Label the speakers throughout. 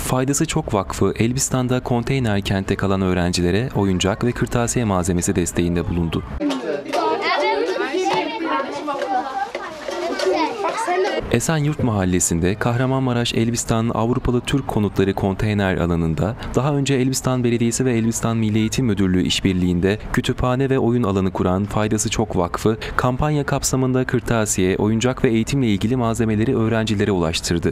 Speaker 1: Faydası Çok Vakfı, Elbistan'da konteyner kentte kalan öğrencilere oyuncak ve kırtasiye malzemesi desteğinde bulundu. Esenyurt Mahallesi'nde Kahramanmaraş Elbistan Avrupalı Türk Konutları konteyner alanında daha önce Elbistan Belediyesi ve Elbistan Milli Eğitim Müdürlüğü işbirliğinde kütüphane ve oyun alanı kuran Faydası Çok Vakfı, kampanya kapsamında kırtasiye, oyuncak ve eğitimle ilgili malzemeleri öğrencilere ulaştırdı.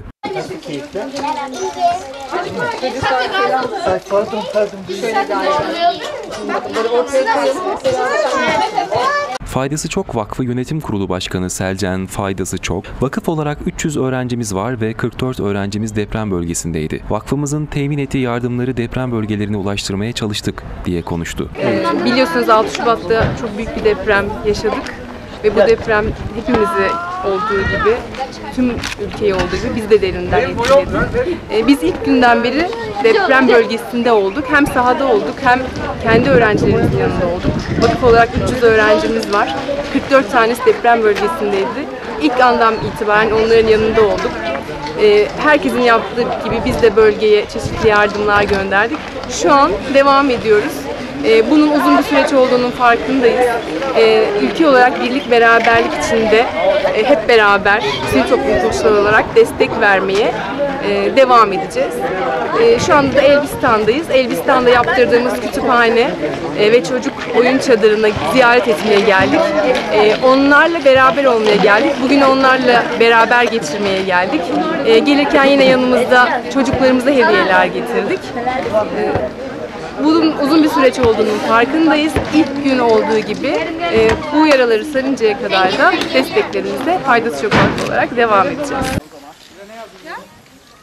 Speaker 1: Faydası Çok Vakfı Yönetim Kurulu Başkanı Selcan Faydası Çok, vakıf olarak 300 öğrencimiz var ve 44 öğrencimiz deprem bölgesindeydi. Vakfımızın temin ettiği yardımları deprem bölgelerine ulaştırmaya çalıştık diye konuştu.
Speaker 2: Biliyorsunuz 6 Şubat'ta çok büyük bir deprem yaşadık ve bu deprem hepimizi olduğu gibi, tüm ülkeyi olduğu gibi biz de derinden etkiledi. Biz ilk günden beri deprem bölgesinde olduk. Hem sahada olduk hem kendi öğrencilerimizin yanında olduk. Vakıf olarak 300 öğrencimiz var. 44 tanesi deprem bölgesindeydi. İlk andan itibaren onların yanında olduk. Herkesin yaptığı gibi biz de bölgeye çeşitli yardımlar gönderdik. Şu an devam ediyoruz. Bunun uzun bir süreç olduğunun farkındayız. Ülke olarak birlik beraberlik içinde hep beraber sivil toplum kuruluşları olarak destek vermeye devam edeceğiz. Şu anda da Elbistan'dayız. Elbistan'da yaptırdığımız kütüphane ve çocuk oyun çadırına ziyaret etmeye geldik. Onlarla beraber olmaya geldik. Bugün onlarla beraber geçirmeye geldik. Gelirken yine yanımızda çocuklarımıza hediyeler getirdik. Bunun uzun bir süreç olduğunun farkındayız. İlk gün olduğu gibi bu yaraları sarıncaya kadar da desteklerimizle Faydası Çok Vakfı olarak devam edeceğiz.